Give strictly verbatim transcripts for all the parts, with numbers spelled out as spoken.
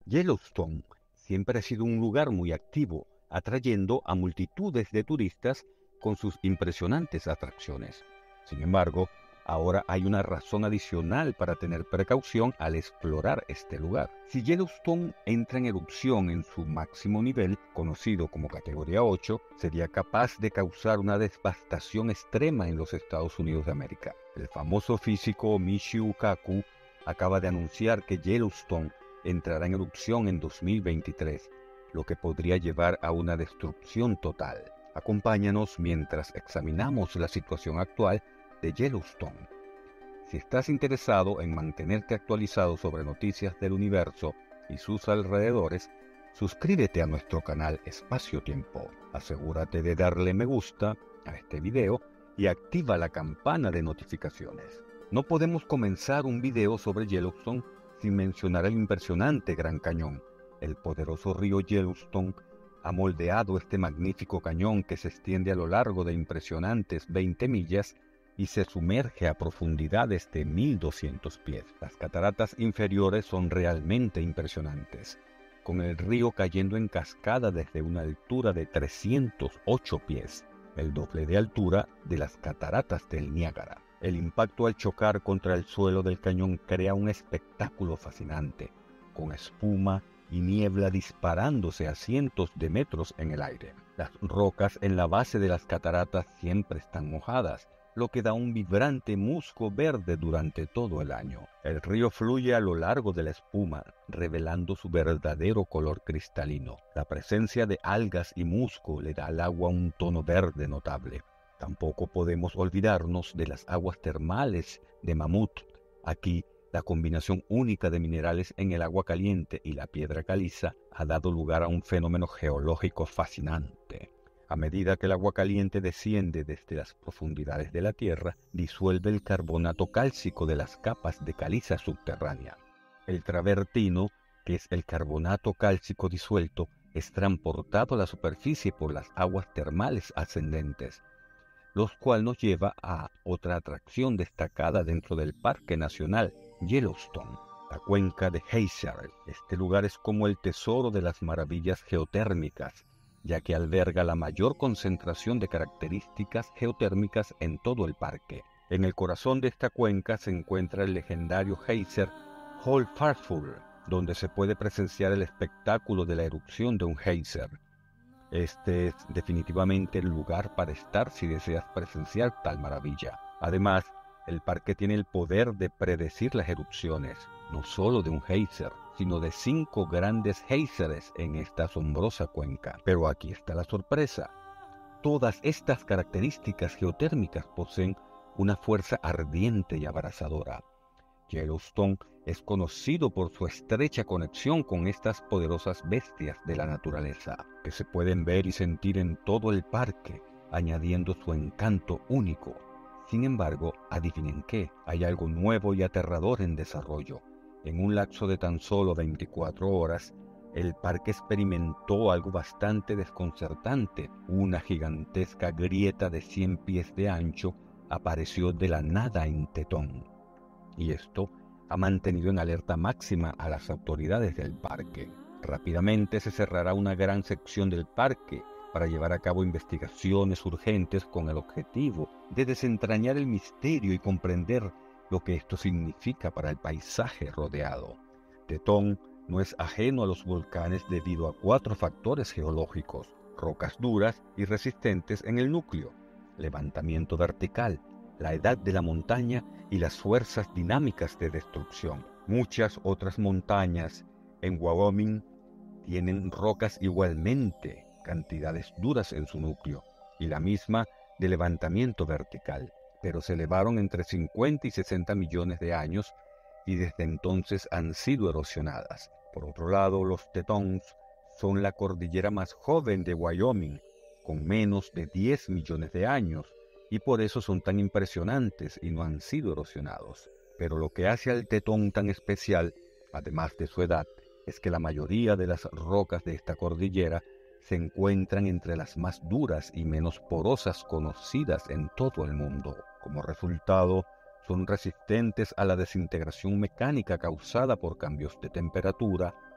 Yellowstone siempre ha sido un lugar muy activo, atrayendo a multitudes de turistas con sus impresionantes atracciones. Sin embargo, ahora hay una razón adicional para tener precaución al explorar este lugar. Si Yellowstone entra en erupción en su máximo nivel, conocido como categoría ocho, sería capaz de causar una devastación extrema en los Estados Unidos de América. El famoso físico Michio Kaku acaba de anunciar que Yellowstone entrará en erupción en dos mil veintitrés, lo que podría llevar a una destrucción total. Acompáñanos mientras examinamos la situación actual de Yellowstone. Si estás interesado en mantenerte actualizado sobre noticias del universo y sus alrededores, suscríbete a nuestro canal Espacio Tiempo. Asegúrate de darle me gusta a este video y activa la campana de notificaciones. No podemos comenzar un video sobre Yellowstone sin mencionar el impresionante Gran Cañón. El poderoso río Yellowstone ha moldeado este magnífico cañón que se extiende a lo largo de impresionantes veinte millas y se sumerge a profundidades de mil doscientos pies. Las cataratas inferiores son realmente impresionantes, con el río cayendo en cascada desde una altura de trescientos ocho pies, el doble de altura de las cataratas del Niágara. El impacto al chocar contra el suelo del cañón crea un espectáculo fascinante, con espuma y niebla disparándose a cientos de metros en el aire. Las rocas en la base de las cataratas siempre están mojadas, lo que da un vibrante musgo verde durante todo el año. El río fluye a lo largo de la espuma, revelando su verdadero color cristalino. La presencia de algas y musgo le da al agua un tono verde notable. Tampoco podemos olvidarnos de las aguas termales de Mammoth. Aquí, la combinación única de minerales en el agua caliente y la piedra caliza ha dado lugar a un fenómeno geológico fascinante. A medida que el agua caliente desciende desde las profundidades de la Tierra, disuelve el carbonato cálcico de las capas de caliza subterránea. El travertino, que es el carbonato cálcico disuelto, es transportado a la superficie por las aguas termales ascendentes, lo cual nos lleva a otra atracción destacada dentro del Parque Nacional Yellowstone, la cuenca de Geyser. Este lugar es como el tesoro de las maravillas geotérmicas, ya que alberga la mayor concentración de características geotérmicas en todo el parque. En el corazón de esta cuenca se encuentra el legendario Geyser Hallfjordfjall, donde se puede presenciar el espectáculo de la erupción de un geyser. Este es definitivamente el lugar para estar si deseas presenciar tal maravilla. Además, el parque tiene el poder de predecir las erupciones, no solo de un geyser, sino de cinco grandes géiseres en esta asombrosa cuenca. Pero aquí está la sorpresa. Todas estas características geotérmicas poseen una fuerza ardiente y abrasadora. Yellowstone es conocido por su estrecha conexión con estas poderosas bestias de la naturaleza, que se pueden ver y sentir en todo el parque, añadiendo su encanto único. Sin embargo, adivinen qué, hay algo nuevo y aterrador en desarrollo. En un lapso de tan solo veinticuatro horas, el parque experimentó algo bastante desconcertante. Una gigantesca grieta de cien pies de ancho apareció de la nada en Tetón. Y esto ha mantenido en alerta máxima a las autoridades del parque. Rápidamente se cerrará una gran sección del parque para llevar a cabo investigaciones urgentes con el objetivo de desentrañar el misterio y comprender lo que esto significa para el paisaje rodeado. Tetón no es ajeno a los volcanes debido a cuatro factores geológicos: rocas duras y resistentes en el núcleo, levantamiento vertical, la edad de la montaña y las fuerzas dinámicas de destrucción. Muchas otras montañas en Wyoming tienen rocas igualmente, cantidades duras en su núcleo, y la misma de levantamiento vertical, pero se elevaron entre cincuenta y sesenta millones de años y desde entonces han sido erosionadas. Por otro lado, los Tetons son la cordillera más joven de Wyoming, con menos de diez millones de años, y por eso son tan impresionantes y no han sido erosionados. Pero lo que hace al Tetón tan especial, además de su edad, es que la mayoría de las rocas de esta cordillera se encuentran entre las más duras y menos porosas conocidas en todo el mundo. Como resultado, son resistentes a la desintegración mecánica causada por cambios de temperatura,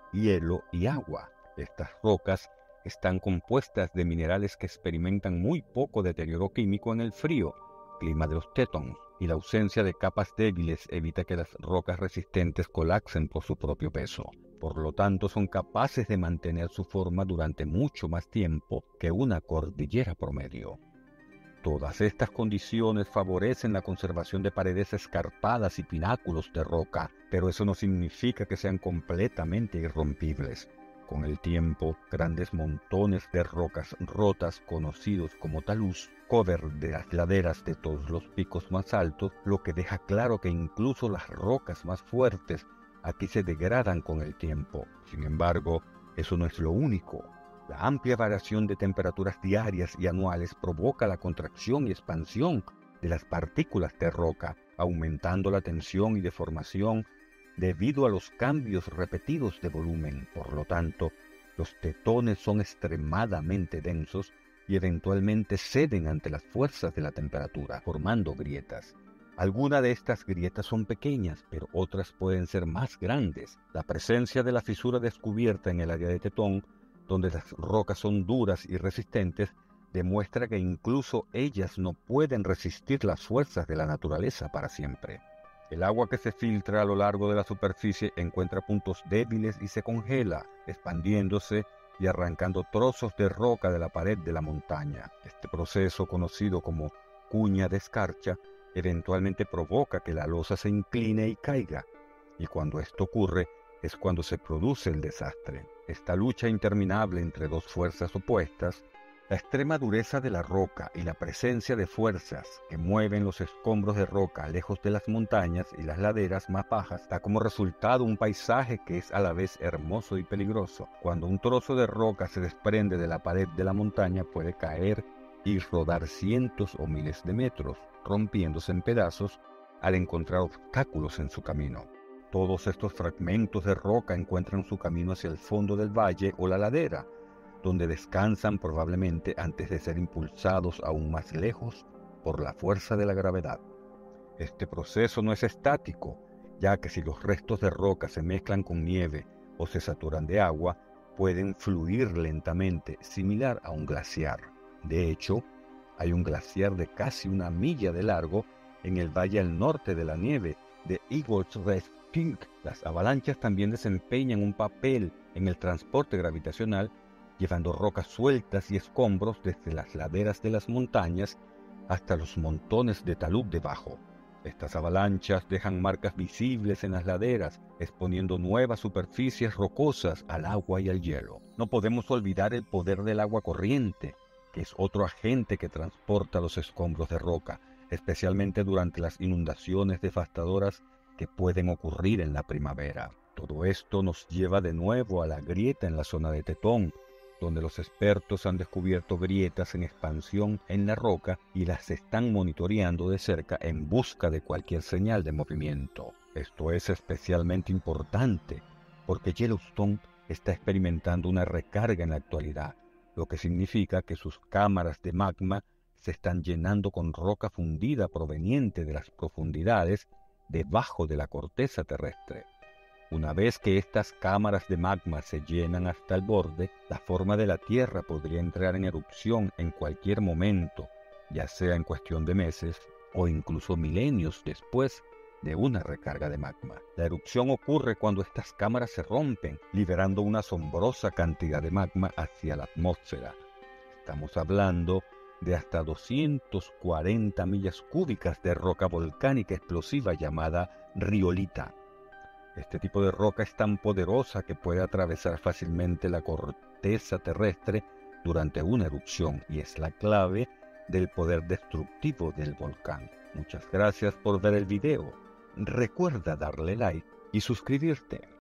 hielo y agua. Estas rocas están compuestas de minerales que experimentan muy poco deterioro químico en el frío, clima de los tétons, y la ausencia de capas débiles evita que las rocas resistentes colapsen por su propio peso. Por lo tanto, son capaces de mantener su forma durante mucho más tiempo que una cordillera promedio. Todas estas condiciones favorecen la conservación de paredes escarpadas y pináculos de roca, pero eso no significa que sean completamente irrompibles. Con el tiempo, grandes montones de rocas rotas, conocidos como talús, cover de las laderas de todos los picos más altos, lo que deja claro que incluso las rocas más fuertes aquí se degradan con el tiempo. Sin embargo, eso no es lo único. La amplia variación de temperaturas diarias y anuales provoca la contracción y expansión de las partículas de roca, aumentando la tensión y deformación debido a los cambios repetidos de volumen. Por lo tanto, los tetones son extremadamente densos y eventualmente ceden ante las fuerzas de la temperatura, formando grietas. Algunas de estas grietas son pequeñas, pero otras pueden ser más grandes. La presencia de la fisura descubierta en el área de Tetón, donde las rocas son duras y resistentes, demuestra que incluso ellas no pueden resistir las fuerzas de la naturaleza para siempre. El agua que se filtra a lo largo de la superficie encuentra puntos débiles y se congela, expandiéndose y arrancando trozos de roca de la pared de la montaña. Este proceso, conocido como cuña de escarcha, eventualmente provoca que la losa se incline y caiga, y cuando esto ocurre es cuando se produce el desastre. Esta lucha interminable entre dos fuerzas opuestas, la extrema dureza de la roca y la presencia de fuerzas que mueven los escombros de roca lejos de las montañas y las laderas más bajas, da como resultado un paisaje que es a la vez hermoso y peligroso. Cuando un trozo de roca se desprende de la pared de la montaña, puede caer y rodar cientos o miles de metros, rompiéndose en pedazos al encontrar obstáculos en su camino. Todos estos fragmentos de roca encuentran su camino hacia el fondo del valle o la ladera, donde descansan probablemente antes de ser impulsados aún más lejos por la fuerza de la gravedad. Este proceso no es estático, ya que si los restos de roca se mezclan con nieve o se saturan de agua, pueden fluir lentamente, similar a un glaciar. De hecho, hay un glaciar de casi una milla de largo en el valle al norte de la nieve de Eagles Rest Peak. Las avalanchas también desempeñan un papel en el transporte gravitacional, llevando rocas sueltas y escombros desde las laderas de las montañas hasta los montones de talud debajo. Estas avalanchas dejan marcas visibles en las laderas, exponiendo nuevas superficies rocosas al agua y al hielo. No podemos olvidar el poder del agua corriente, que es otro agente que transporta los escombros de roca, especialmente durante las inundaciones devastadoras que pueden ocurrir en la primavera. Todo esto nos lleva de nuevo a la grieta en la zona de Tetón, donde los expertos han descubierto grietas en expansión en la roca y las están monitoreando de cerca en busca de cualquier señal de movimiento. Esto es especialmente importante porque Yellowstone está experimentando una recarga en la actualidad, lo que significa que sus cámaras de magma se están llenando con roca fundida proveniente de las profundidades debajo de la corteza terrestre. Una vez que estas cámaras de magma se llenan hasta el borde, la forma de la Tierra podría entrar en erupción en cualquier momento, ya sea en cuestión de meses o incluso milenios después de una recarga de magma. La erupción ocurre cuando estas cámaras se rompen, liberando una asombrosa cantidad de magma hacia la atmósfera. Estamos hablando de hasta doscientas cuarenta millas cúbicas de roca volcánica explosiva llamada riolita. Este tipo de roca es tan poderosa que puede atravesar fácilmente la corteza terrestre durante una erupción y es la clave del poder destructivo del volcán. Muchas gracias por ver el video. Recuerda darle like y suscribirte.